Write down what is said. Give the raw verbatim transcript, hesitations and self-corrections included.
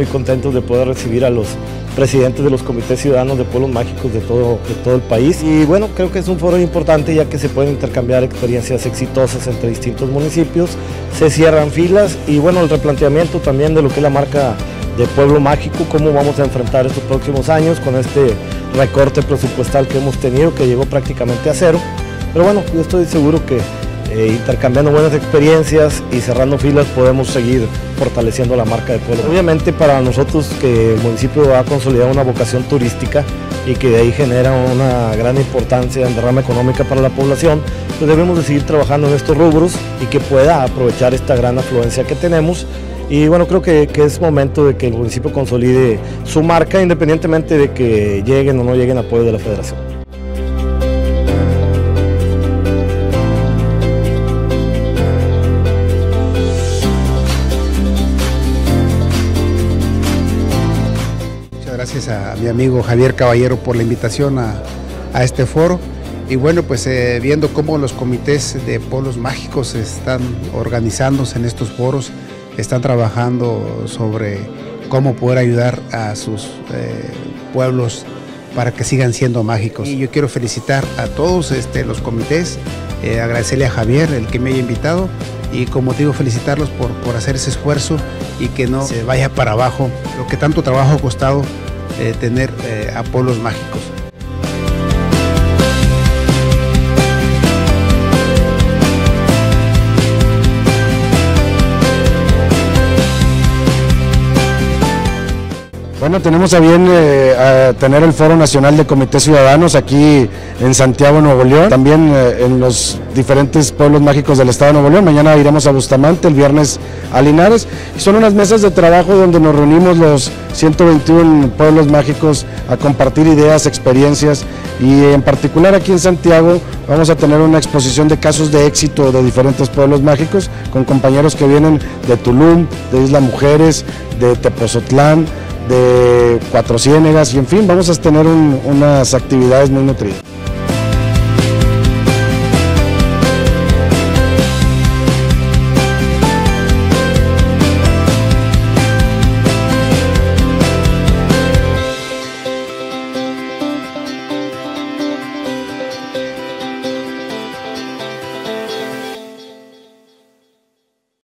contentos de poder recibir a los presidentes de los comités ciudadanos de pueblos mágicos de todo, de todo el país. Y bueno, creo que es un foro importante ya que se pueden intercambiar experiencias exitosas entre distintos municipios, se cierran filas y bueno, el replanteamiento también de lo que es la marca de pueblo mágico, cómo vamos a enfrentar estos próximos años con este recorte presupuestal que hemos tenido, que llegó prácticamente a cero. Pero bueno, yo estoy seguro que eh, intercambiando buenas experiencias y cerrando filas podemos seguir fortaleciendo la marca de pueblo. Obviamente para nosotros que el municipio ha consolidado una vocación turística y que de ahí genera una gran importancia en derrama económica para la población, pues debemos de seguir trabajando en estos rubros y que pueda aprovechar esta gran afluencia que tenemos. Y bueno, creo que, que es momento de que el municipio consolide su marca independientemente de que lleguen o no lleguen apoyo de la federación. Gracias a mi amigo Javier Caballero por la invitación a, a este foro y bueno, pues eh, viendo cómo los comités de pueblos mágicos están organizándose en estos foros, están trabajando sobre cómo poder ayudar a sus eh, pueblos para que sigan siendo mágicos. Y yo quiero felicitar a todos este, los comités, eh, agradecerle a Javier, el que me haya invitado, y como digo, felicitarlos por, por hacer ese esfuerzo y que no se vaya para abajo lo que tanto trabajo ha costado eh, tener eh, a pueblos mágicos. Bueno, tenemos a bien eh, a tener el Foro Nacional de Comités Ciudadanos aquí en Santiago, Nuevo León, también eh, en los diferentes pueblos mágicos del estado de Nuevo León. Mañana iremos a Bustamante, el viernes a Linares, y son unas mesas de trabajo donde nos reunimos los ciento veintiún pueblos mágicos a compartir ideas, experiencias, y en particular aquí en Santiago vamos a tener una exposición de casos de éxito de diferentes pueblos mágicos con compañeros que vienen de Tulum, de Isla Mujeres, de Tepozotlán, de Cuatro Ciénegas, y en fin, vamos a tener un, unas actividades muy nutridas.